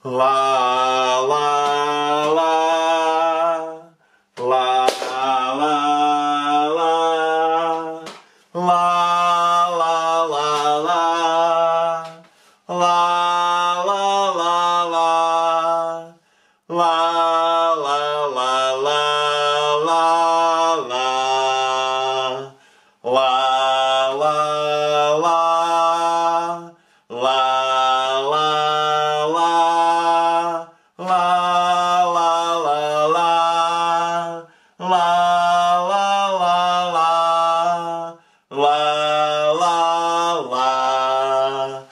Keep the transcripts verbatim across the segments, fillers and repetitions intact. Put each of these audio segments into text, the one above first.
Lá, lá, lá. Lá, lá, lá. Lá, lá, lá, lá. Lá, lá, lá, lá. Lá, lá, lá, lá, lá, lá. Lá, lá, lá. Lá, lá, lá. Lá, lá, lá, lá. Lá, lá, lá, lá. Lá, lá, lá.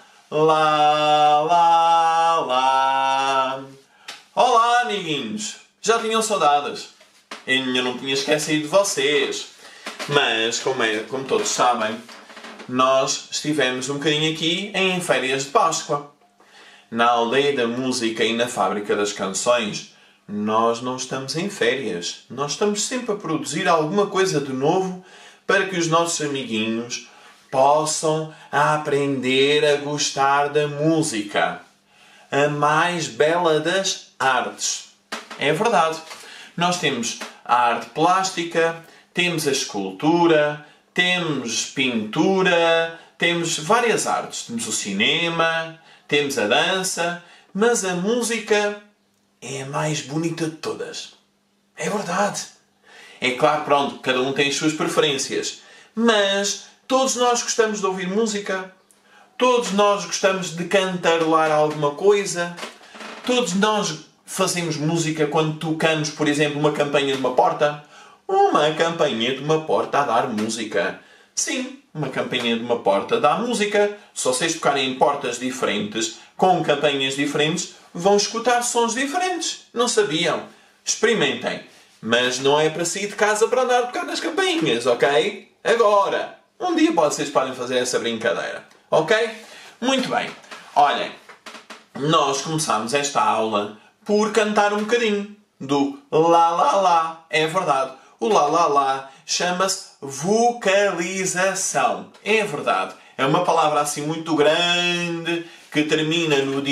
Lá, lá, lá. Olá, amiguinhos! Já tinham saudades? Eu ainda não tinha esquecido de vocês. Mas, como, é, como todos sabem, nós estivemos um bocadinho aqui em férias de Páscoa. Na Aldeia da Música e na Fábrica das Canções, nós não estamos em férias. Nós estamos sempre a produzir alguma coisa de novo para que os nossos amiguinhos possam aprender a gostar da música. A mais bela das artes. É verdade. Nós temos a arte plástica, temos a escultura, temos pintura, temos várias artes. Temos o cinema, temos a dança, mas a música é a mais bonita de todas. É verdade. É claro, pronto, cada um tem as suas preferências, mas todos nós gostamos de ouvir música. Todos nós gostamos de cantarolar alguma coisa. Todos nós fazemos música quando tocamos, por exemplo, uma campainha de uma porta. Uma campainha de uma porta a dar música. Sim, uma campainha de uma porta dá música. Se vocês tocarem em portas diferentes, com campainhas diferentes, vão escutar sons diferentes. Não sabiam? Experimentem. Mas não é para sair de casa para andar a tocar nas campainhas, ok? Agora, um dia vocês podem fazer essa brincadeira. Ok? Muito bem. Olhem, nós começámos esta aula por cantar um bocadinho do lá lá lá. É verdade. O lá lá lá chama-se vocalização. É verdade. É uma palavra assim muito grande que termina no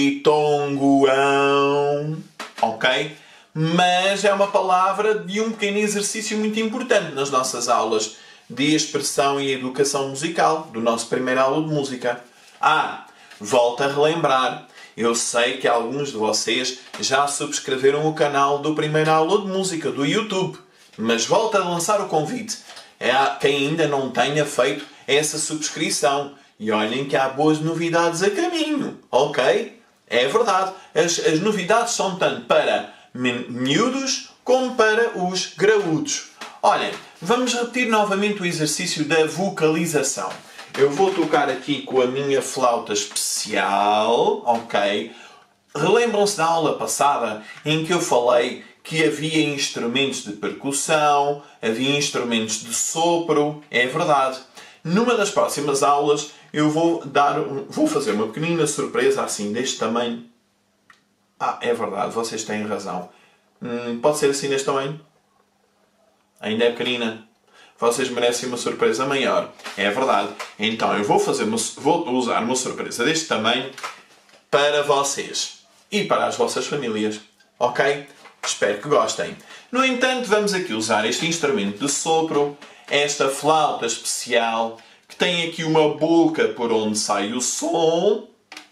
ditongoão. Ok? Mas é uma palavra de um pequeno exercício muito importante nas nossas aulas de expressão e educação musical, do nosso primeiro aula de música. Ah, volto a relembrar. Eu sei que alguns de vocês já subscreveram o canal do primeiro aula de música, do YouTube. Mas volto a lançar o convite. É a quem ainda não tenha feito essa subscrição. E olhem que há boas novidades a caminho. Ok? É verdade. As, as novidades são tanto para miúdos como para os graúdos. Olhem, vamos repetir novamente o exercício da vocalização. Eu vou tocar aqui com a minha flauta especial, ok? Relembram-se da aula passada em que eu falei que havia instrumentos de percussão, havia instrumentos de sopro, é verdade. Numa das próximas aulas eu vou, dar, vou fazer uma pequenina surpresa assim, deste tamanho. Ah, é verdade, vocês têm razão. Hum, pode ser assim deste tamanho? Ainda é pequenina. Vocês merecem uma surpresa maior. É verdade. Então eu vou, fazer uma, vou usar uma surpresa deste tamanho para vocês. E para as vossas famílias. Ok? Espero que gostem. No entanto, vamos aqui usar este instrumento de sopro. Esta flauta especial. Que tem aqui uma boca por onde sai o som.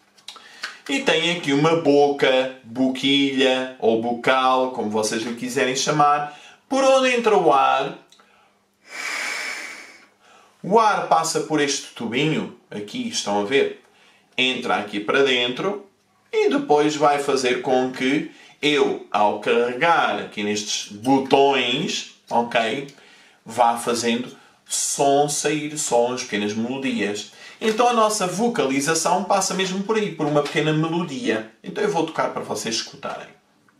E tem aqui uma boca, boquilha ou bocal, como vocês lhe quiserem chamar, por onde entra o ar. O ar passa por este tubinho, aqui estão a ver, entra aqui para dentro e depois vai fazer com que eu, ao carregar aqui nestes botões, ok, vá fazendo som sair, sons, pequenas melodias. Então a nossa vocalização passa mesmo por aí, por uma pequena melodia. Então eu vou tocar para vocês escutarem.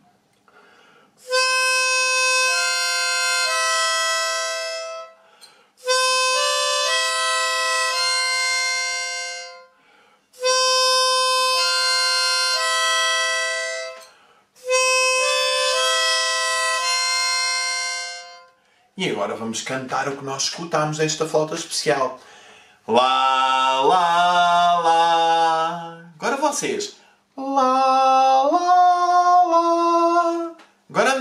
E agora vamos cantar o que nós escutamos desta flauta especial. Lá, lá, lá. Agora vocês. Lá, lá.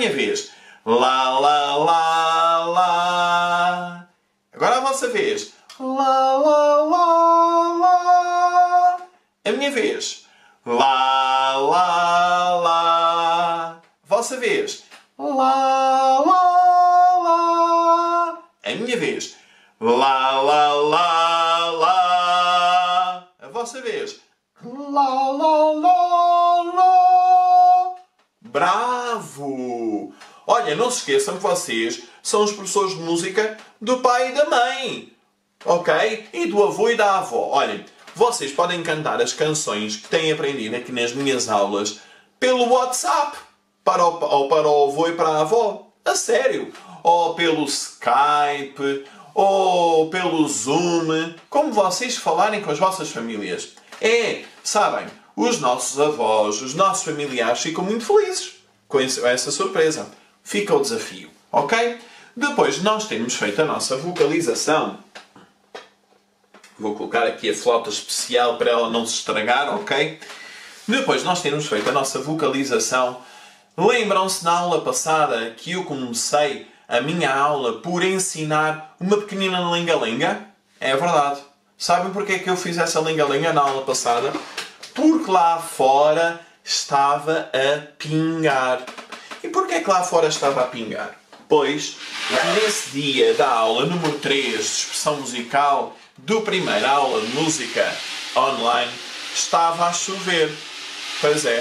minha vez. Lá, lá, lá, lá. Agora a vossa vez. Lá, lá, lá, lá. A minha vez. Lá, lá, lá. A vossa vez. Lá, lá, lá. A minha vez. Lá, lá, lá, lá. A vossa vez. Lá, lá, lá, lá. Bravo! Olha, não se esqueçam que vocês são os professores de música do pai e da mãe. Ok? E do avô e da avó. Olhem, vocês podem cantar as canções que têm aprendido aqui nas minhas aulas pelo WhatsApp. Para o, ou para o avô e para a avó. A sério. Ou pelo Skype. Ou pelo Zoom. Como vocês falarem com as vossas famílias. É, sabem, os nossos avós, os nossos familiares ficam muito felizes com essa surpresa. Fica o desafio, ok? Depois de nós termos feito a nossa vocalização, vou colocar aqui a flauta especial para ela não se estragar, ok? Depois de nós termos feito a nossa vocalização, lembram-se na aula passada que eu comecei a minha aula por ensinar uma pequenina lenga-lenga? É verdade. Sabem porque é que eu fiz essa lenga-lenga na aula passada? Porque lá fora estava a pingar. E porquê é que lá fora estava a pingar? Pois, nesse dia da aula número três de expressão musical do primeira aula de música online, estava a chover. Pois é.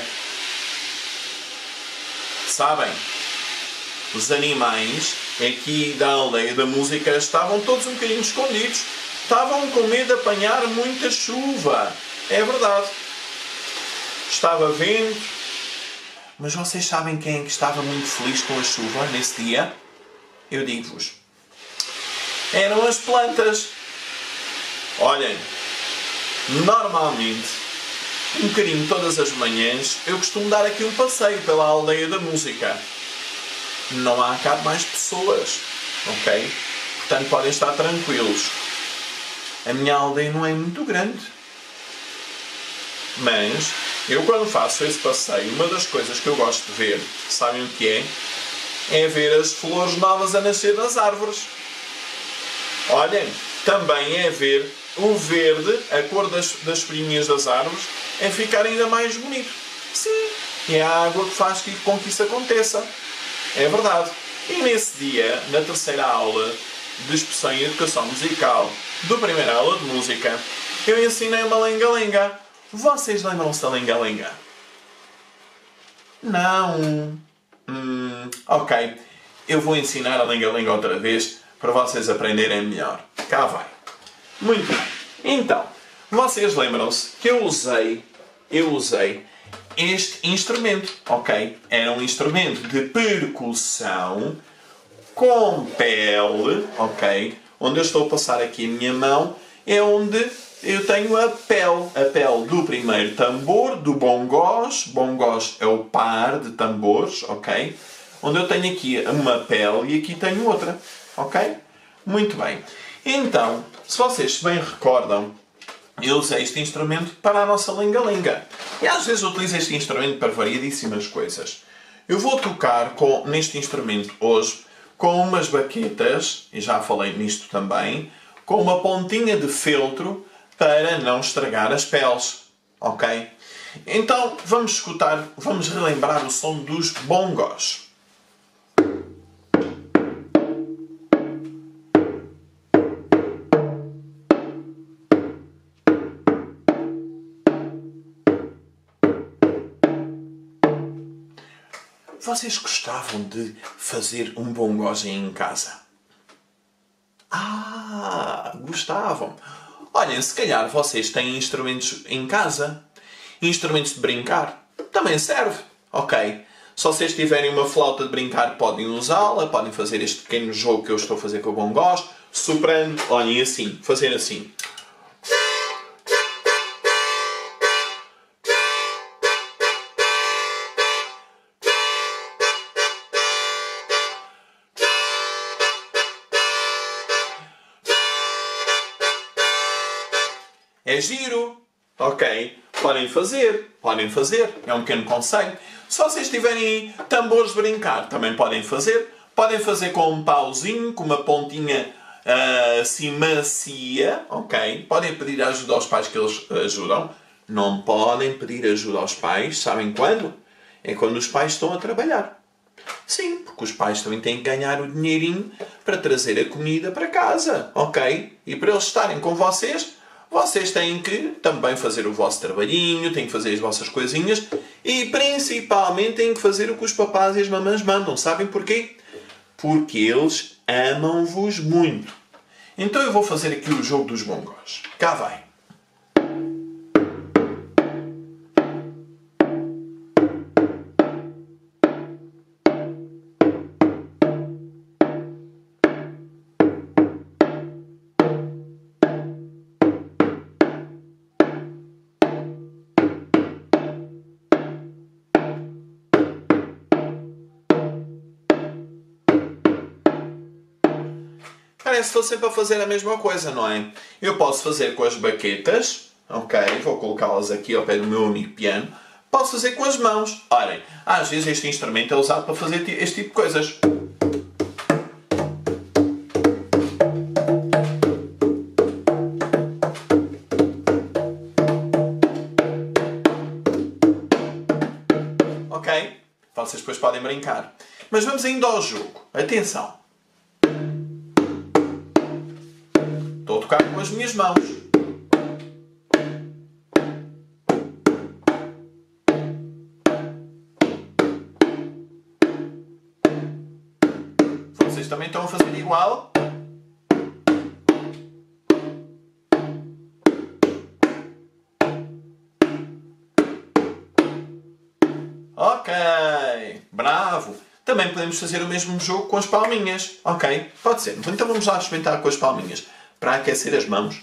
Sabem? Os animais aqui da aldeia da música estavam todos um bocadinho escondidos. Estavam com medo de apanhar muita chuva. É verdade. Estava vento. Mas vocês sabem quem é que estava muito feliz com a chuva nesse dia? Eu digo-vos. Eram as plantas. Olhem, normalmente, um bocadinho todas as manhãs, eu costumo dar aqui um passeio pela aldeia da música. Não há cá mais pessoas, ok? Portanto, podem estar tranquilos. A minha aldeia não é muito grande. Mas, eu quando faço esse passeio, uma das coisas que eu gosto de ver, sabem o que é? É ver as flores novas a nascer das árvores. Olhem, também é ver o verde, a cor das, das folhinhas das árvores, é ficar ainda mais bonito. Sim, é a água que faz com que isso aconteça. É verdade. E nesse dia, na terceira aula de expressão e educação musical do primeira aula de música, eu ensinei uma lenga-lenga. Vocês lembram-se da lenga-lenga? Não. Hum, ok. Eu vou ensinar a lenga-lenga outra vez para vocês aprenderem melhor. Cá vai. Muito bem. Então, vocês lembram-se que eu usei, eu usei este instrumento, ok? Era um instrumento de percussão com pele, ok? Onde eu estou a passar aqui a minha mão é onde eu tenho a pele. A pele do primeiro tambor, do bongós. Bongós é o par de tambores, ok? Onde eu tenho aqui uma pele e aqui tenho outra, ok? Muito bem. Então, se vocês se bem recordam, eu usei este instrumento para a nossa lenga-lenga. E às vezes utilizo este instrumento para variedíssimas coisas. Eu vou tocar com, neste instrumento hoje com umas baquetas, e já falei nisto também, com uma pontinha de feltro para não estragar as peles. Ok? Então vamos escutar, vamos relembrar o som dos bongós. Vocês gostavam de fazer um bongós em casa? Ah, gostavam. Olhem, se calhar vocês têm instrumentos em casa. Instrumentos de brincar. Também serve. Ok. Se vocês tiverem uma flauta de brincar, podem usá-la. Podem fazer este pequeno jogo que eu estou a fazer com o bongós. Soprando. Olhem, assim. Fazer assim. É giro. Ok. Podem fazer. Podem fazer. É um pequeno conselho. Se vocês tiverem tambores de brincar, também podem fazer. Podem fazer com um pauzinho, com uma pontinha uh, assim macia, ok? Podem pedir ajuda aos pais que eles ajudam. Não podem pedir ajuda aos pais, sabem quando? É quando os pais estão a trabalhar. Sim, porque os pais também têm que ganhar o dinheirinho para trazer a comida para casa, ok? E para eles estarem com vocês, vocês têm que também fazer o vosso trabalhinho, têm que fazer as vossas coisinhas e principalmente têm que fazer o que os papás e as mamães mandam. Sabem porquê? Porque eles amam-vos muito. Então eu vou fazer aqui o jogo dos bongós. Cá vai. Parece que estou sempre a fazer a mesma coisa, não é? Eu posso fazer com as baquetas, ok? Vou colocá-las aqui ao pé do meu amigo piano. Posso fazer com as mãos. Olhem, às vezes este instrumento é usado para fazer este tipo de coisas. Ok? Vocês depois podem brincar. Mas vamos ainda ao jogo. Atenção! Estou a tocar com as minhas mãos. Vocês também estão a fazer igual? Ok, bravo! Também podemos fazer o mesmo jogo com as palminhas. Ok, pode ser. Então vamos lá experimentar com as palminhas. Para aquecer as mãos.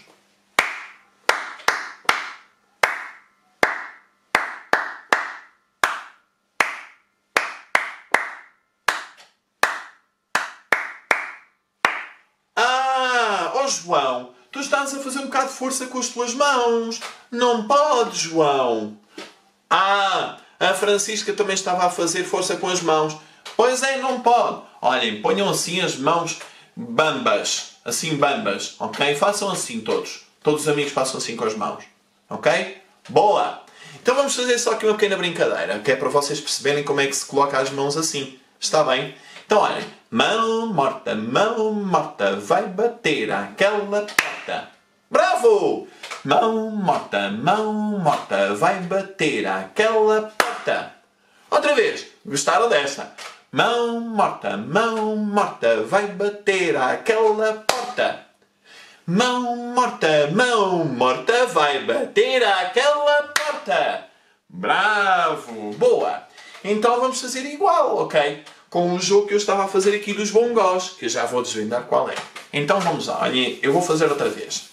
Ah, ó João, tu estás a fazer um bocado de força com as tuas mãos. Não podes, João. Ah, a Francisca também estava a fazer força com as mãos. Pois é, não pode. Olhem, ponham assim as mãos bambas. Assim bambas, ok? Façam assim todos. Todos os amigos façam assim com as mãos. Ok? Boa! Então vamos fazer só aqui uma pequena brincadeira, que é para vocês perceberem como é que se coloca as mãos assim. Está bem? Então olhem. Mão morta, mão morta, vai bater àquela porta. Bravo! Mão morta, mão morta, vai bater àquela porta. Outra vez. Gostaram desta? Mão morta, mão morta, vai bater àquela porta. Mão morta, mão morta, vai bater àquela porta. Bravo! Boa! Então vamos fazer igual, ok? Com o jogo que eu estava a fazer aqui dos bongós, que eu já vou desvendar qual é. Então vamos lá, olhem, eu vou fazer outra vez.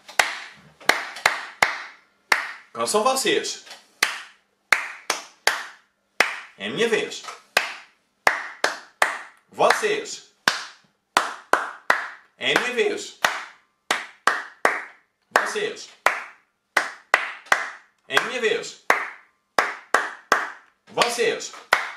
Qual são vocês? É a minha vez. Vocês. É a minha vez. Vocês. É a minha vez. Vocês.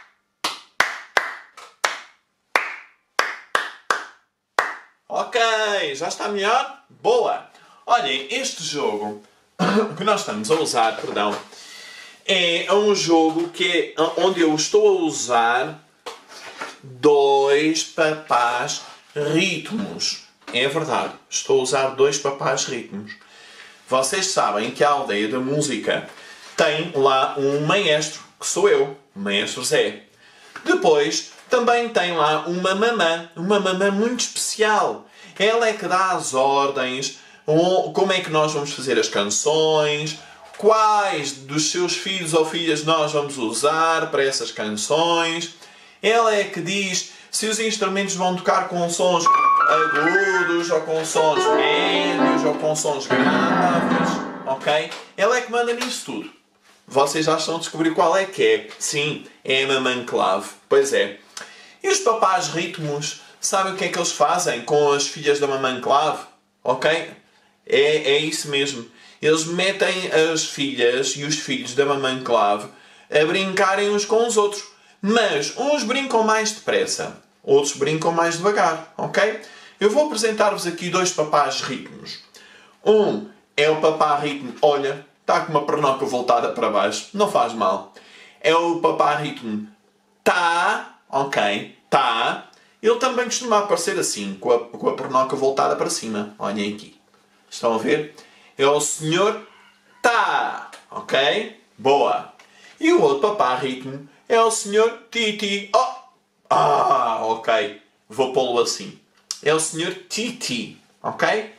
Ok, já está melhor? Boa! Olhem, este jogo que nós estamos a usar, perdão, é um jogo que é onde eu estou a usar dois papás ritmos. É verdade, estou a usar dois papás ritmos. Vocês sabem que a aldeia da música tem lá um maestro, que sou eu, o maestro Zé. Depois também tem lá uma mamã, uma mamã muito especial. Ela é que dá as ordens, como é que nós vamos fazer as canções, quais dos seus filhos ou filhas nós vamos usar para essas canções. Ela é que diz se os instrumentos vão tocar com sons agudos, ou com sons médios, ou com sons graves, ok? Ela é que manda nisso tudo. Vocês já estão a descobrir qual é que é. Sim, é a mamã clave. Pois é. E os papás ritmos, sabem o que é que eles fazem com as filhas da mamã clave? Ok? É, é isso mesmo. Eles metem as filhas e os filhos da mamã clave a brincarem uns com os outros. Mas uns brincam mais depressa, outros brincam mais devagar, ok? Eu vou apresentar-vos aqui dois papás ritmos. Um é o papá ritmo, olha, está com uma pernoca voltada para baixo, não faz mal. É o papá ritmo tá, ok, tá. Ele também costuma aparecer assim, com a, com a pernoca voltada para cima. Olhem aqui. Estão a ver? É o senhor tá, ok? Boa. E o outro papá ritmo é o senhor Titi. Oh! Ah, ok. Vou pô-lo assim. É o senhor Titi, ok?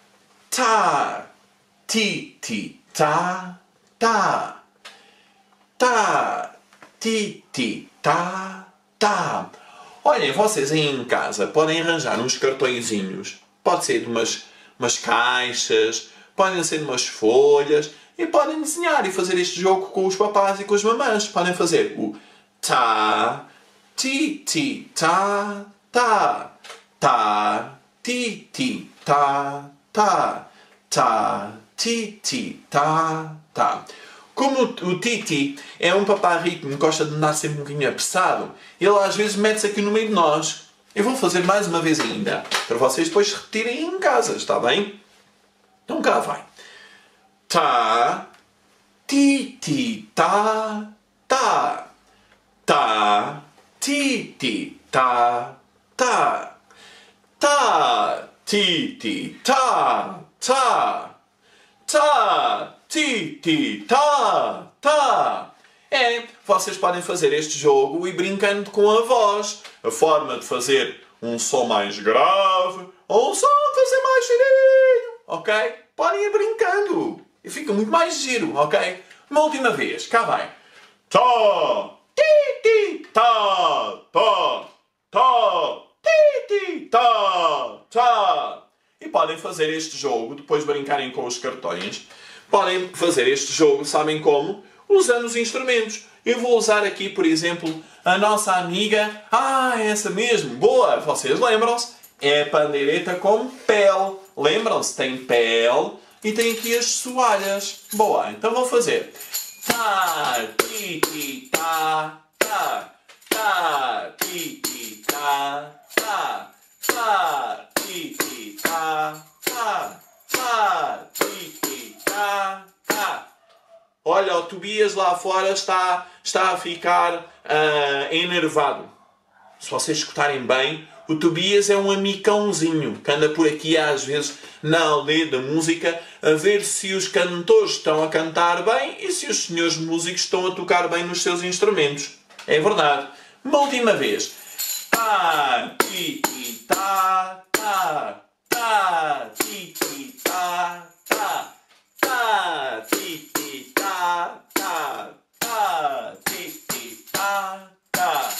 Tá, Titi, tá, tá. Tá, Titi, tá, tá. Olhem, vocês aí em casa podem arranjar uns cartõezinhos. Pode ser de umas, umas caixas, podem ser de umas folhas. E podem desenhar e fazer este jogo com os papás e com as mamãs. Podem fazer o tá, ti, ti, tá, tá, tá, ti, ti, tá, tá, tá, ti, ti, tá, tá. Como o Titi é um papá ritmo que gosta de andar sempre um bocadinho apressado, ele às vezes mete-se aqui no meio de nós. Eu vou fazer mais uma vez ainda, para vocês depois repetirem em casa, está bem? Então cá vai. Tá, ti, ti, tá, tá. Tá, ti, ti, tá, tá. Tá, ti, ti, tá, tá. Tá, ti, ti, tá, tá. É, vocês podem fazer este jogo e brincando com a voz. A forma de fazer um som mais grave ou um som de fazer mais girinho, ok? Podem ir brincando. E fica muito mais giro, ok? Uma última vez, cá vai. Tá, ti, ti, tá, tá, tá, ti, ti, tá, tá. E podem fazer este jogo, depois de brincarem com os cartões. Podem fazer este jogo, sabem como? Usando os instrumentos. Eu vou usar aqui, por exemplo, a nossa amiga... Ah, é essa mesmo! Boa! Vocês lembram-se? É a pandeireta com pele. Lembram-se? Tem pele e tem aqui as soalhas. Boa! Então vou fazer. Tá, ti, ti, tá, tá. Tá, ti, ti, tá, tá. Tá, ti, ti, tá, tá. Tá, ti, ti, tá, tá. Olha, o Tobias lá fora está, está a ficar uh, enervado. Se vocês escutarem bem, o Tobias é um amicãozinho que anda por aqui às vezes na aldeia da música a ver se os cantores estão a cantar bem e se os senhores músicos estão a tocar bem nos seus instrumentos. É verdade. Uma última vez. Tá, ti, ti, tá, tá. Tá, ti, ti, tá, tá. Tá, ti, ti, tá, tá. Tá, ti, ti, tá, tá.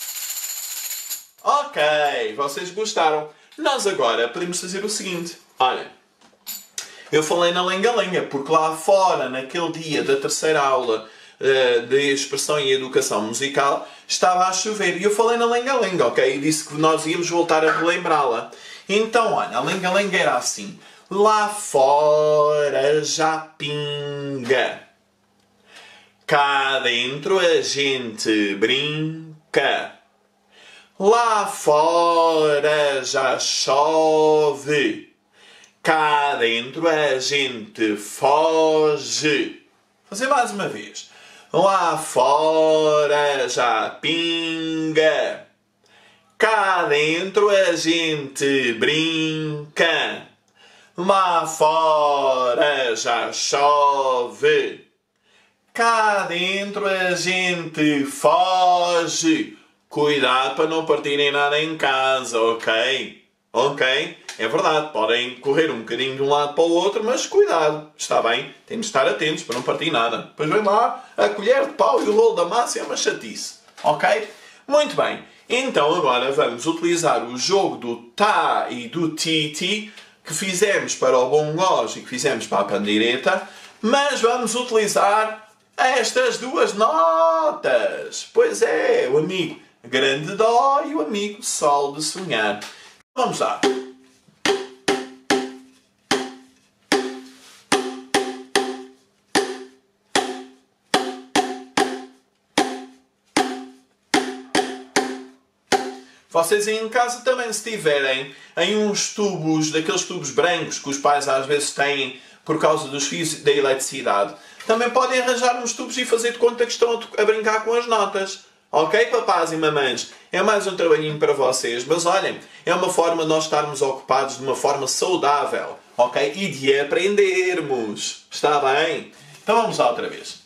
Ok, vocês gostaram. Nós agora podemos fazer o seguinte. Olha, eu falei na lenga-lenga, porque lá fora, naquele dia da terceira aula uh, de expressão e educação musical, estava a chover. E eu falei na lenga-lenga, ok? E disse que nós íamos voltar a relembrá-la. Então, olha, a lenga-lenga era assim. Lá fora já pinga. Cá dentro a gente brinca. Lá fora já chove. Cá dentro a gente foge. Vou fazer mais uma vez. Lá fora já pinga. Cá dentro a gente brinca. Lá fora já chove. Cá dentro a gente foge. Cuidado para não partirem nada em casa, ok? Ok? É verdade, podem correr um bocadinho de um lado para o outro, mas cuidado, está bem? Temos de estar atentos para não partir nada. Depois vem lá a colher de pau e o rolo da massa é uma chatice, ok? Muito bem, então agora vamos utilizar o jogo do tá e do ti-ti que fizemos para o bongós e que fizemos para a pandeireta, mas vamos utilizar estas duas notas. Pois é, o amigo grande dó e o amigo sol de sonhar. Vamos lá. vocês aí em casa também, se tiverem em uns tubos, daqueles tubos brancos que os pais às vezes têm por causa dos fios da eletricidade, também podem arranjar uns tubos e fazer de conta que estão a brincar com as notas. Ok, papás e mamães? É mais um trabalhinho para vocês, mas olhem, é uma forma de nós estarmos ocupados de uma forma saudável, ok? E de aprendermos. Está bem? Então vamos lá outra vez.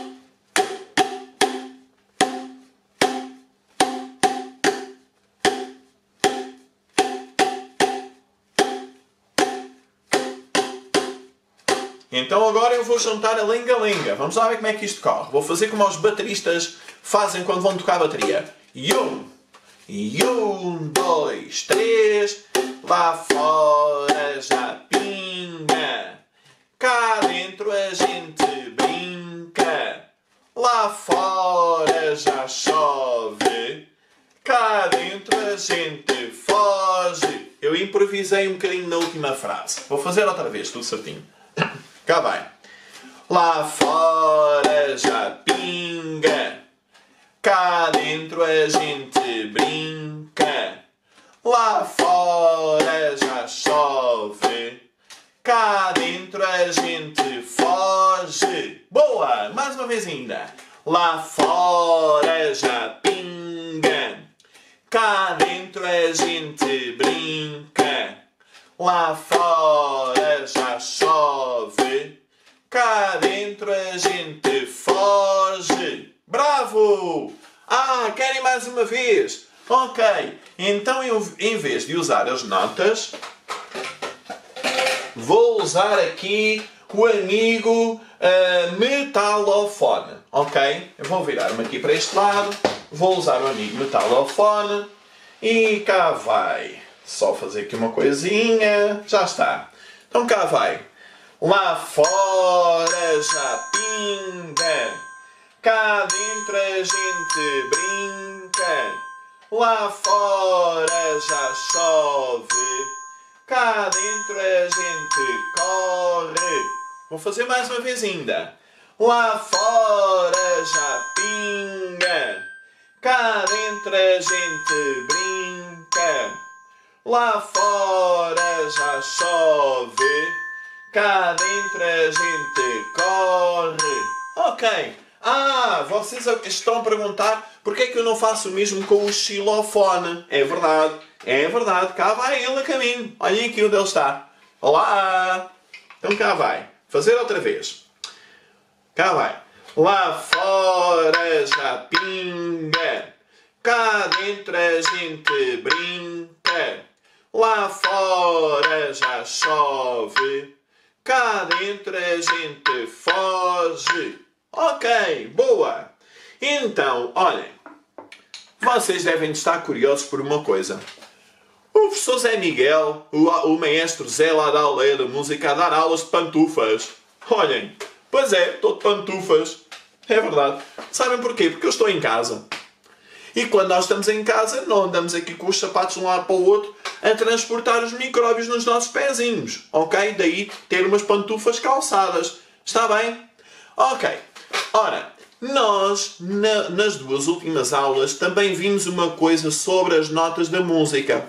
Então agora eu vou juntar a lenga-lenga. Vamos lá ver como é que isto corre. Vou fazer como os bateristas fazem quando vão tocar a bateria. E um, e um, dois, três. Lá fora já pinga. Cá dentro a gente brinca. Lá fora já chove. Cá dentro a gente foge. Eu improvisei um bocadinho na última frase. Vou fazer outra vez, tudo certinho. Cá vai. Lá fora já pinga. Cá dentro a gente brinca. Lá fora já chove. Cá dentro a gente foge. Boa! Mais uma vez ainda. Lá fora já pinga. Cá dentro a gente brinca. Lá fora já chove. Cá dentro a gente foge. Bravo! Ah, querem mais uma vez? Ok. Então eu, em vez de usar as notas, vou usar aqui o amigo uh, metalofone. Ok? Eu vou virar-me aqui para este lado. Vou usar o amigo metalofone. E cá vai. Só fazer aqui uma coisinha. Já está. Então cá vai. Lá fora já pinga. Cá dentro a gente brinca. Lá fora já chove. Cá dentro a gente corre. Vou fazer mais uma vez ainda. Lá fora já pinga. Cá dentro a gente brinca. Lá fora já chove. Cá dentro a gente corre. Ok. Ah, vocês estão a perguntar porque é que eu não faço o mesmo com o xilofone. É verdade. É verdade. Cá vai ele a caminho. Olhem aqui onde ele está. Olá. Então cá vai. Fazer outra vez. Cá vai. Lá fora já pinga. Cá dentro a gente brinca. Lá fora já chove. Cá dentro a gente foge. Ok, boa. Então, olhem. Vocês devem estar curiosos por uma coisa. O professor Zé Miguel, o, o maestro Zé lá da aldeia da música, a dar aulas de pantufas. Olhem. Pois é, estou de pantufas. É verdade. Sabem porquê? Porque eu estou em casa. E quando nós estamos em casa, não andamos aqui com os sapatos de um lado para o outro a transportar os micróbios nos nossos pezinhos. Ok? Daí ter umas pantufas calçadas. Está bem? Ok. Ora, nós, na, nas duas últimas aulas, também vimos uma coisa sobre as notas da música.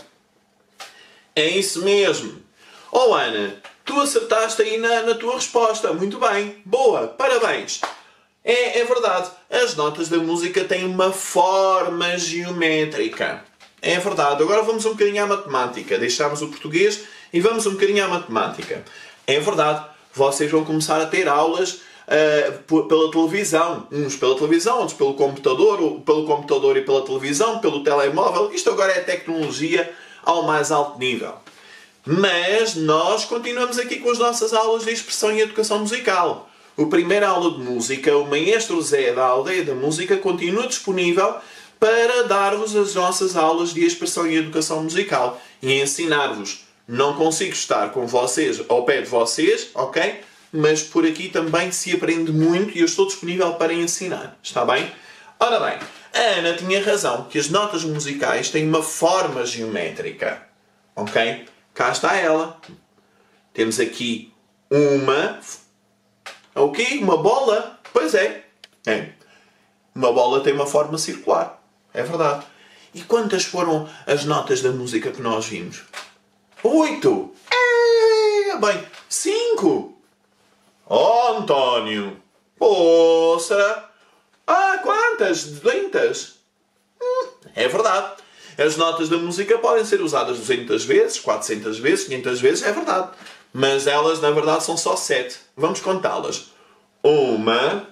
É isso mesmo. Oh, Ana, tu acertaste aí na, na tua resposta. Muito bem. Boa. Parabéns. É, é verdade. As notas da música têm uma forma geométrica. É verdade. Agora vamos um bocadinho à matemática. Deixámos o português e vamos um bocadinho à matemática. É verdade. Vocês vão começar a ter aulas uh, pela televisão. Uns pela televisão, outros pelo computador, pelo computador e pela televisão, pelo telemóvel. Isto agora é tecnologia ao mais alto nível. Mas nós continuamos aqui com as nossas aulas de expressão e educação musical. O primeira aula de música, o maestro Zé da aldeia da música, continua disponível para dar-vos as nossas aulas de expressão e educação musical e ensinar-vos. Não consigo estar com vocês, ao pé de vocês, ok? Mas por aqui também se aprende muito e eu estou disponível para ensinar. Está bem? Ora bem, a Ana tinha razão que as notas musicais têm uma forma geométrica. Ok? Cá está ela. Temos aqui uma... O quê? Uma bola? Pois é. É. Uma bola tem uma forma circular. É verdade. E quantas foram as notas da música que nós vimos? Oito! É, bem, cinco! Oh, António! Poça! Ah, quantas? duzentas? Hum, é verdade. As notas da música podem ser usadas duzentas vezes, quatrocentas vezes, quinhentas vezes, é verdade. Mas elas, na verdade, são só sete. Vamos contá-las. Uma,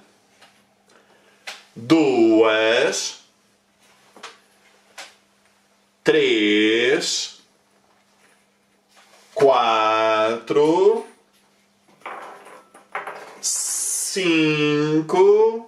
duas, três, quatro, cinco,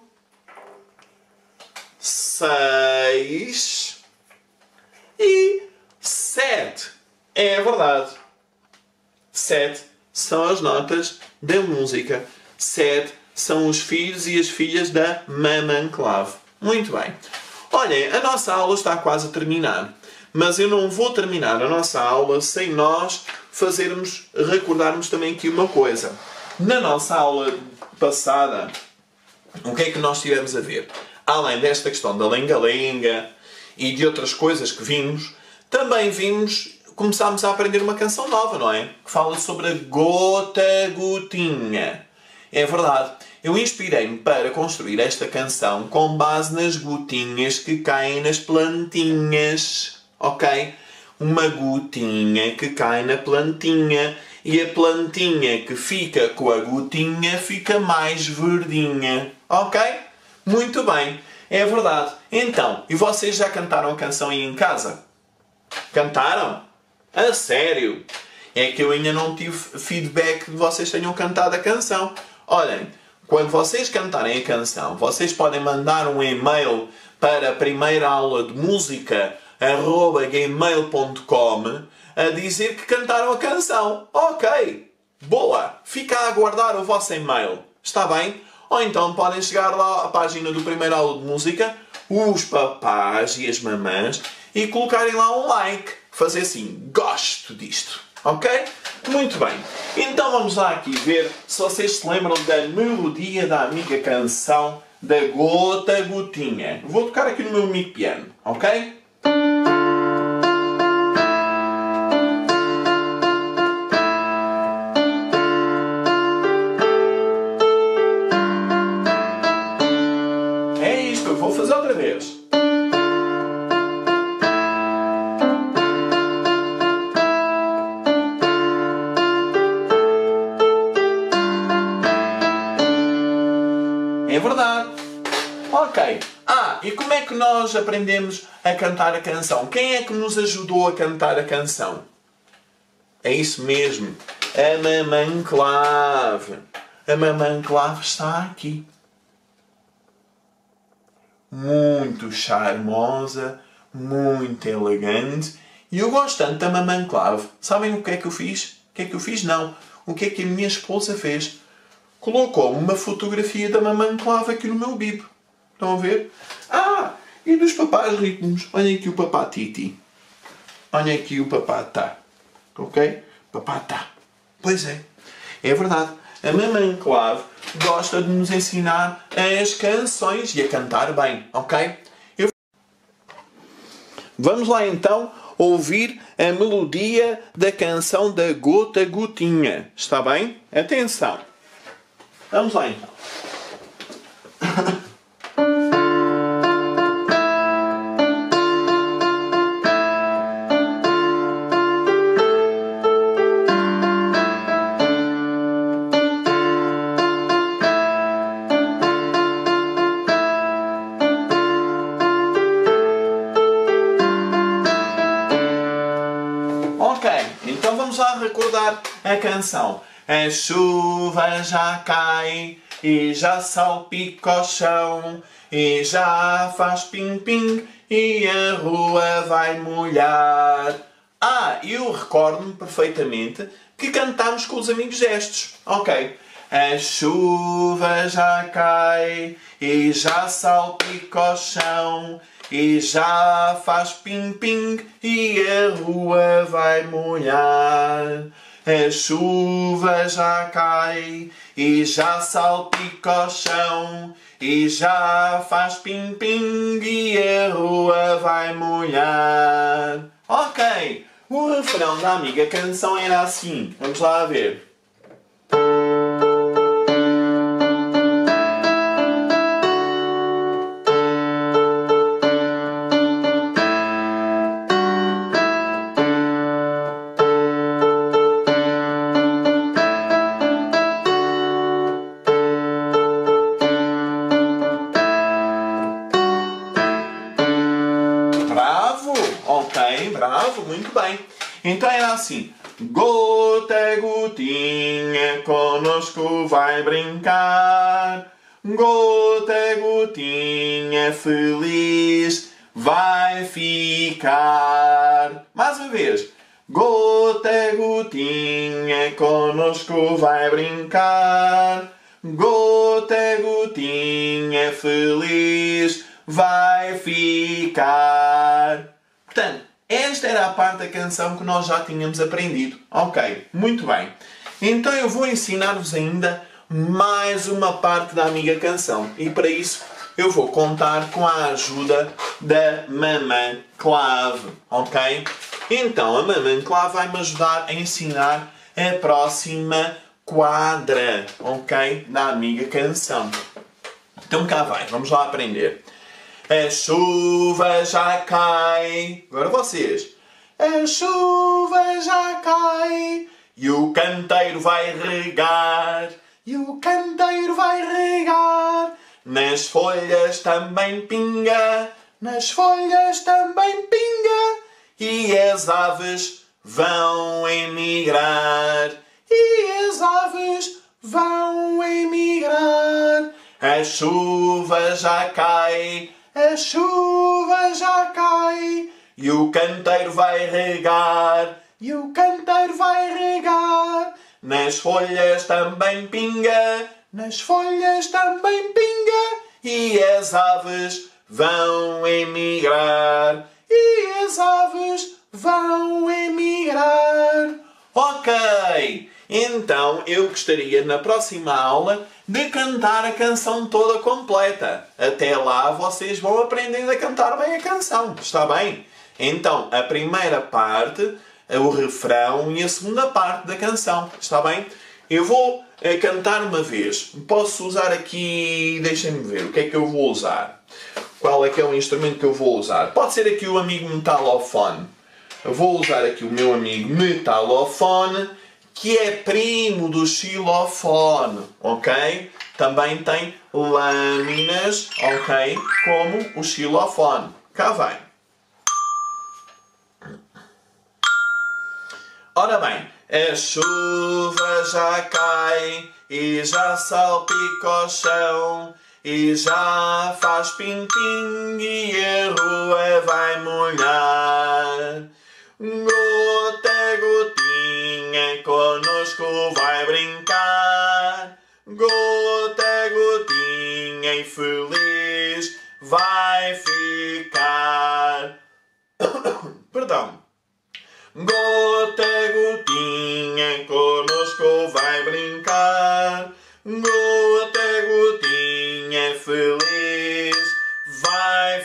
seis e sete. É verdade. Sete são as notas da música. Sete são os filhos e as filhas da Mamanclave. Muito bem. Olhem, a nossa aula está quase a terminar. Mas eu não vou terminar a nossa aula sem nós fazermos, recordarmos também aqui uma coisa. Na nossa aula passada, o que é que nós tivemos a ver? Além desta questão da lenga-lenga e de outras coisas que vimos, também vimos, começámos a aprender uma canção nova, não é? Que fala sobre a gota-gotinha. É verdade. Eu inspirei-me para construir esta canção com base nas gotinhas que caem nas plantinhas. Ok? Uma gotinha que cai na plantinha e a plantinha que fica com a gotinha fica mais verdinha. Ok? Muito bem. É verdade. Então, e vocês já cantaram a canção aí em casa? Cantaram? A sério? É que eu ainda não tive feedback de vocês tenham cantado a canção. Olhem, quando vocês cantarem a canção, vocês podem mandar um e-mail para a primeira aula de música arroba gmail ponto com a dizer que cantaram a canção. Ok, boa, fica a aguardar o vosso e-mail, está bem? Ou então podem chegar lá à página do primeira aula de música, os papás e as mamãs, e colocarem lá um like, fazer assim, gosto disto, ok? Muito bem, então vamos lá aqui ver se vocês se lembram da melodia da amiga canção da Gota Gotinha. Vou tocar aqui no meu amigo piano, ok? É isto, eu vou fazer outra vez. É verdade. Ok. Ah, e como é que nós aprendemos a cantar a canção? Quem é que nos ajudou a cantar a canção? É isso mesmo. A Mamanclave. A Mamanclave está aqui. Muito charmosa, muito elegante. E eu gosto tanto da Mamanclave. Sabem o que é que eu fiz? O que é que eu fiz? Não. O que é que a minha esposa fez? Colocou uma fotografia da Mamanclave aqui no meu bibo. Estão a ver? Ah, e dos papás ritmos. Olhem aqui o papá Titi. Olhem aqui o papá Tá. Ok? Papá Tá. Pois é. É verdade. A Mamanclave gosta de nos ensinar as canções e a cantar bem. Ok? Eu... Vamos lá então ouvir a melodia da canção da Gota Gotinha. Está bem? Atenção. Vamos lá então. Ok, então vamos lá recordar a canção. A chuva já cai e já salpica o chão e já faz ping-ping e a rua vai molhar. Ah, eu recordo-me perfeitamente que cantámos com os amigos gestos. Ok. A chuva já cai e já salpica o chão e já faz ping-ping e a rua vai molhar. A chuva já cai e já salpica o chão e já faz pim-pim e a rua vai molhar. Ok, o refrão da amiga canção era assim. Vamos lá ver. Bravo! Ok, bravo, muito bem. Então era assim. Gota, gotinha, conosco vai brincar. Gota, gotinha, feliz vai ficar. Mais uma vez. Gota, gotinha, conosco vai brincar. Gota, gotinha, feliz vai ficar. Portanto, esta era a parte da canção que nós já tínhamos aprendido. Ok, muito bem. Então eu vou ensinar-vos ainda mais uma parte da amiga canção. E para isso eu vou contar com a ajuda da Mamã Clave. Ok? Então a Mamã Clave vai-me ajudar a ensinar a próxima quadra. Ok? Da amiga canção. Então cá vai, vamos lá aprender. A chuva já cai. Agora vocês. A chuva já cai. E o canteiro vai regar. E o canteiro vai regar. Nas folhas também pinga. Nas folhas também pinga. E as aves vão emigrar. E as aves vão emigrar. A chuva já cai. A chuva já cai e o canteiro vai regar, e o canteiro vai regar. Nas folhas também pinga, nas folhas também pinga, e as aves vão emigrar, e as aves vão emigrar. Ok, então eu gostaria na próxima aula de cantar a canção toda completa. Até lá vocês vão aprendendo a cantar bem a canção, está bem? Então, a primeira parte, o refrão e a segunda parte da canção, está bem? Eu vou eh, cantar uma vez. Posso usar aqui, deixem-me ver, o que é que eu vou usar? Qual é que é o instrumento que eu vou usar? Pode ser aqui o amigo metalofone. Eu vou usar aqui o meu amigo metalofone, que é primo do xilofone, ok? Também tem lâminas, ok? Como o xilofone. Cá vai. Ora bem, a chuva já cai e já salpica o chão e já faz pim-pim e a rua vai molhar. Gota, gotinha, conosco vai brincar. Gota, gotinha, e feliz vai ficar. Perdão. Gota, gotinha, conosco vai brincar. Gota, gotinha, feliz vai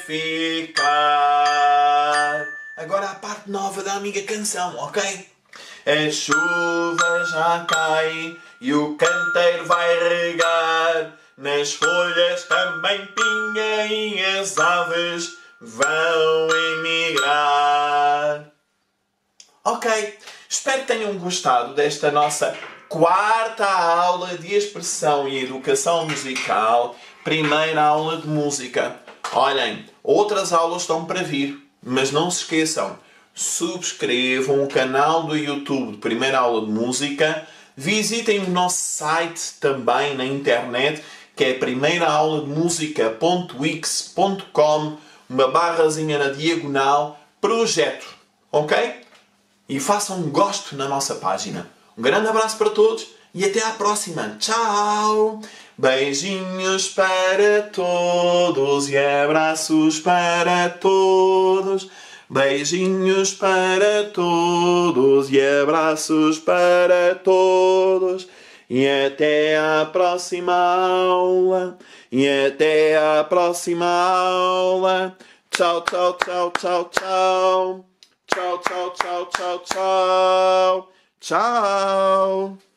ficar. Agora a parte nova da amiga canção, ok? A chuva já cai e o canteiro vai regar. Nas folhas também pinga e as aves vão emigrar. Ok, espero que tenham gostado desta nossa quarta aula de expressão e educação musical, primeira aula de música. Olhem, outras aulas estão para vir, mas não se esqueçam, subscrevam o canal do YouTube de Primeira Aula de Música, visitem o nosso site também na internet, que é primeira aula de música ponto wix ponto com, uma barrazinha na diagonal, projeto, ok? E façam um gosto na nossa página. Um grande abraço para todos e até à próxima. Tchau! Beijinhos para todos e abraços para todos. Beijinhos para todos e abraços para todos. E até à próxima aula. E até à próxima aula. Tchau, tchau, tchau, tchau, tchau. Tchau, tchau, tchau, tchau, tchau. Tchau.